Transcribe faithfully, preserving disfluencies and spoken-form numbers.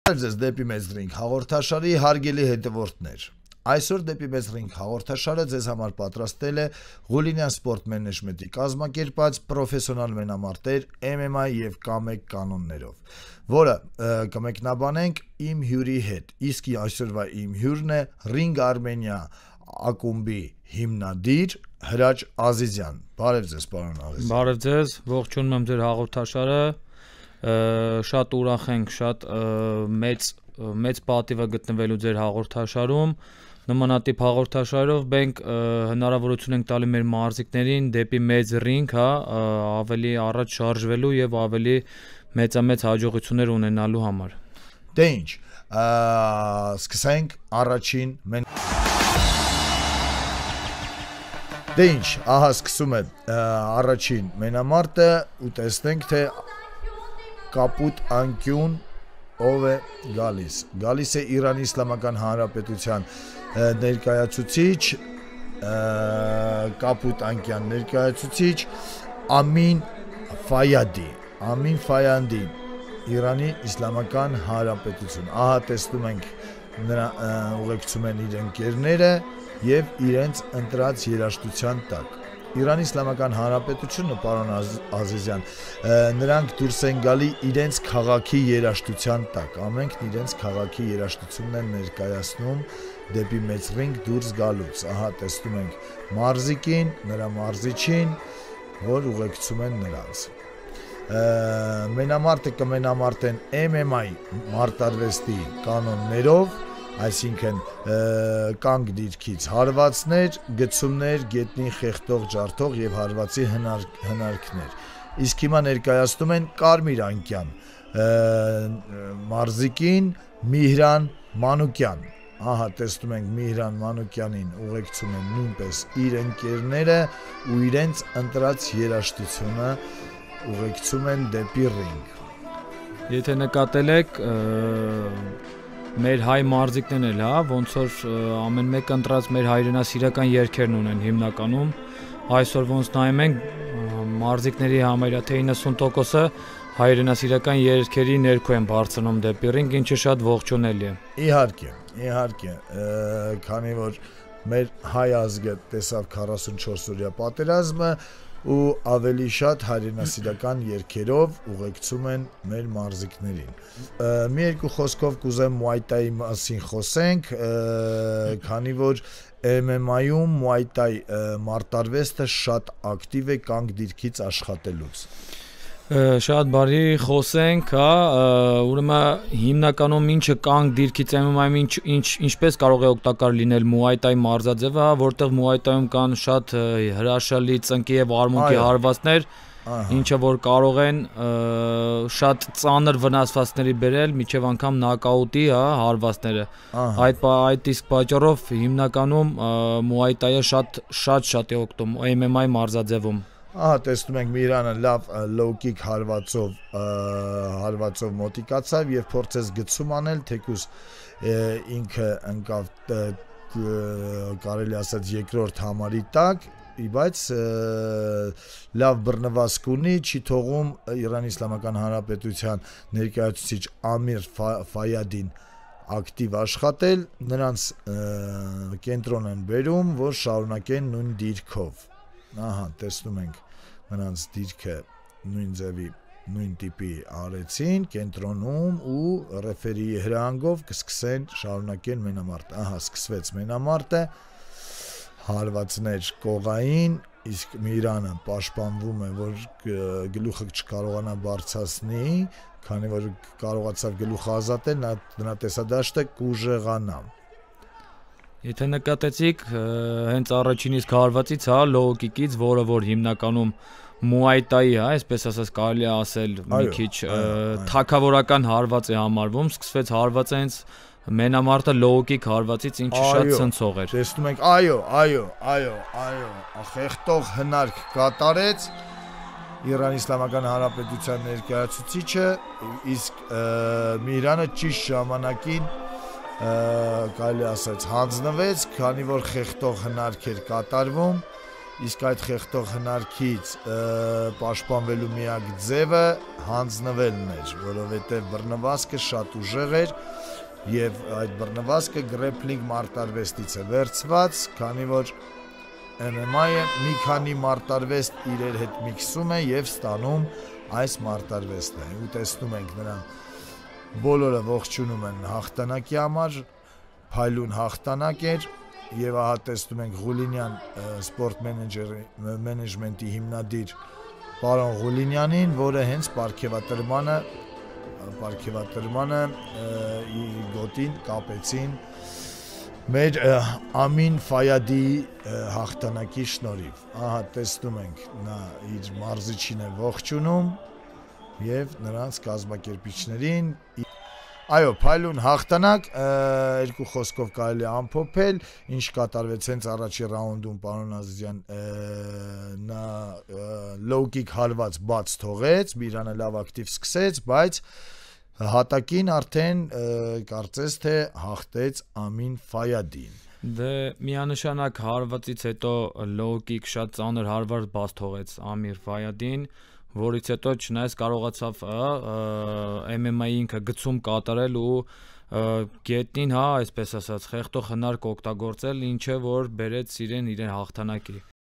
Ձեզ դեպի մեծ ռինգ հաղորդաշարի հարգելի հետևորդներ։ Այսօր դեպի մեծ ռինգ հաղորդաշարը ձեզ համար պատրաստել է Ղուլինյան սպորտ մենեջմենտի կազմակերպած պրոֆեսիոնալ մենամարտեր էմ էմ այ եւ Կ մեկ կանոններով, որը կմեկնաբանենք իմ հյուրի հետ։ Իսկ այսօրվա իմ հյուրն է Ring Armenia ակումբի հիմնադիր Հրաչ Ազիզյան։ Բարև ձեզ, պարոն Ազիզյան։ Բարև ձեզ, ողջունում եմ ձեր հաղորդաշարը։ Շատ ուրախ ենք, շատ մեծ մեծ պատիվ է գտնվելու ձեր հաղորդաշարում։ Նմանատիպ հաղորդաշարով մենք հնարավորություն ենք տալի մեր մարզիկներին դեպի մեծ ռինգ, հա, ավելի առաջ շարժվելու եւ ավելի մեծամեծ հաջողություններ ունենալու համար։ Դե ինչ, սկսենք առաջին մեն Դե ինչ, ահա սկսում է առաջին մենամարտը ու տեսնենք թե Կապուտ անկյուն ով է գալիս։ Գալիս է Իրանի Իսլամական Հանրապետության ներկայացուցիչ, Կապուտ անկյան ներկայացուցիչ Ամին Ֆայադի, Ամին Ֆայադի, Իրանի Իսլամական Հանրապետություն։ Ահա տեսնում ենք նրա ուղեկցում են իր ընկերները եւ իրենց ընտրած երաժշտության տակ։ Իրանի Իսլամական Հանրապետությունը, պարոն Ազիզյան, նրանք դուրս են գալի իրենց քաղաքի երաժշտության տակ, ամենքն իրենց քաղաքի երաժշտությունն են ներկայացնում դեպի մեծ ռինգ դուրս գալուց։ Ահա տեսնում ենք մարզիկին, նրա մարզիչին, որ ուղեկցում են նրանց։ Մենամարտը կմենամարտեն էմ էմ այ մարտարվեստի կանոններով, այսինքն կանգ դիրքից հարվածներ, գցումներ, գետնի խեղդող ջարդող եւ հարվածի հնարքներ։ Իսկ հիմա ներկայացնում են Կարմիր անկյան մարզիկին Միհրան Մանուկյան։ Ահա տեսնում ենք Միհրան Մանուկյանին ուղեկցում են նույնպես իր ընկերները ու իրենց ընտրած երաժշտությունը ուղեկցում են դեպի ռինգ։ Եթե նկատել եք, մեր հայ մարզիկներն էլ, հա, ոնց որ ամեն մեկ ընտրած մեր հայրենասիրական երգերն ունեն հիմնականում։ Այսօր ոնց նայում ենք, մարզիկների համարյա թե իննսուն տոկոսը հայրենասիրական երգերի ներքո են բարձրանում դեպի ռինգ, ինչը շատ ողջունելի է։ Իհարկե, իհարկե, քանի որ մեր հայ ազգը տեսավ քառասունչորս օրյա պատերազմը ու ավելի շատ հայրենասիրական երգերով ուղեկցում են մեր մարզիկներին։ Մի երկու խոսքով կուզեմ Muay Thai-ի մասին խոսենք, քանի որ էմ էմ այ-ում Muay Thai մարտարվեստը շատ ակտիվ է կանգ դիրքից աշխատելուց։ Շատ բարի խոսենք, հա, ուրեմն հիմնականում ինչը կանգ դիրքից էմ էմ այ-ում ինչ ինչպես կարող է օգտակար լինել Muay Thai մարզաձևը, որտեղ Muay Thai-ում կան շատ հրաշալի ծնկի եւ արմունկի հարվածներ, ինչը որ կարող են շատ ծանր վնասվածքների բերել, միջև անգամ նոկաուտի, հա, հարվածները։ Այդ այդ իսկ պատճառով հիմնականում Muay Thai-ը շատ շատ շատ է օգտվում էմ էմ այ մարզաձևում։ Ահա տեսնում ենք Միրանը լավ low kick հարվածով հարվածով մոտիկացավ եւ փորձեց գցում անել, թեկուզ ինքը ընկավ կարելի ասած երկրորդ համարի տակ, բայց լավ բռնվածք ունի, չի թողում Իրանի Իսլամական Հանրապետության ներկայացուցիչ Ամիր Ֆայադին ակտիվ աշխատել, նրանց կենտրոն են բերում, որ շարունակեն նույն դիրքով։ Ահա տեսնում ենք նրանց դիրքը նույն ձևի, նույն տիպի արեցին կենտրոնում ու ռեֆերիի հրահանգով կսկսեն շարունակեն մենամարտը։ Ահա սկսվեց մենամարտը, հարվածներ կողային, իսկ Միրանը պաշտպանվում է, որ գլուխը չկարողանա բարձրացնի, քանի որ կարողացավ գլուխը ազատել, նրա տեսադաշտը կուժեղանա։ Եթե նկատեցիք, հենց առաջին իսկ հարվածից, հա, low kick-ից, որը որ հիմնականում Muay Thai-ի, հա, այսպես ասած կարելի է ասել մի քիչ թագավորական հարված է համարվում, սկսվեց հարվածը հենց մենամարտը low kick հարվածից, ինչը շատ ցնցող էր։ Տեսնում ենք, այո, այո, այո, այո, խեղդող հնարք կատարեց Իրանի Իսլամական Հանրապետության ներկայացուցիչը, իսկ Միրանը ճիշտ ժամանակին կարելի ասած հանձնվեց, քանի որ խեղդող հնարք էր կատարվում իսկ այդ խեղդող հնարքից պաշտպանվելու միակ ձևը հանձնվելն էր, որովհետև բռնվածքը շատ ուժեղ էր եւ այդ բռնվածքը գրեփլինգ մարտարվեստից է վերցված, քանի որ M M A-ը մի քանի մարտարվեստ իրար հետ միքսում է եւ ստանում այս մարտարվեստը։ Ու տեսնում ենք նրան բոլորը ողջունում են հաղթանակի համար, փայլուն հաղթանակ էր եւ ահա տեսնում ենք Ղուլինյան սպորտ մենեջերի մենեջմենտի հիմնադիր պարոն Ղուլինյանին, որը հենց պարգևատրմանը պարգևատրմանը գոտին կապեցին մեր Ամին Ֆայադի հաղթանակի շնորհիվ։ Ահա տեսնում ենք նա իր մարզիչին է ողջունում եւ նրանց կազմակերպիչներին։ Այո, փայլուն հաղթանակ, երկու խոսքով կարելի է ամփոփել, ինչ կատարվեց հենց առաջի ռաունդում պարոն Ազիզյան, նա low kick հարված բաց թողեց, Բիրանը լավ ակտիվ սկսեց, բայց հատակին արդեն կարծես թե հաղթեց Ամին Ֆայադին։ Դե միանշանակ հարվածից հետո low kick շատ ծանր հարված բաց թողեց Ամիր Ֆայադին, որից հետո չնայած կարողացավ M M A-ի ինքը գծում կատարել ու գետնին, հա, այսպես ասած, խեղդող հնարք օգտագործել, ինչը որ բերեց իրեն իրեն հաղթանակի։